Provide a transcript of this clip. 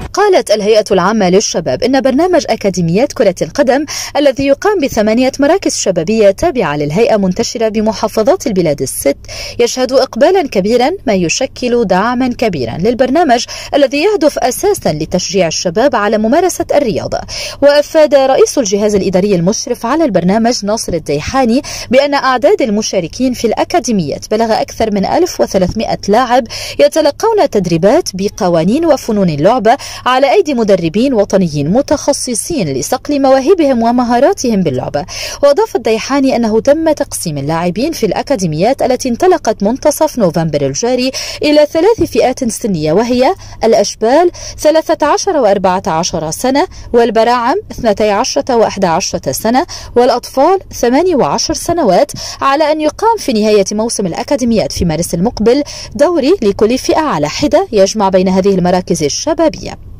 قالت الهيئة العامة للشباب إن برنامج أكاديميات كرة القدم الذي يقام ب8 مراكز شبابية تابعة للهيئة منتشرة بمحافظات البلاد الست يشهد إقبالا كبيرا، ما يشكل دعما كبيرا للبرنامج الذي يهدف أساسا لتشجيع الشباب على ممارسة الرياضة. وأفاد رئيس الجهاز الإداري المشرف على البرنامج ناصر الديحاني بأن أعداد المشاركين في الأكاديميات بلغ أكثر من 1300 لاعب يتلقون تدريبات بقوانين وفنون اللعبة على أيدي مدربين وطنيين متخصصين لصقل مواهبهم ومهاراتهم باللعبة. وأضاف الديحاني أنه تم تقسيم اللاعبين في الأكاديميات التي انطلقت منتصف نوفمبر الجاري إلى 3 فئات سنية، وهي الأشبال 13 و14 سنة، والبراعم 12 و11 سنة، والأطفال 8 و10 سنوات، على أن يقام في نهاية موسم الأكاديميات في مارس المقبل دوري لكل فئة على حدة يجمع بين هذه المراكز الشبابية.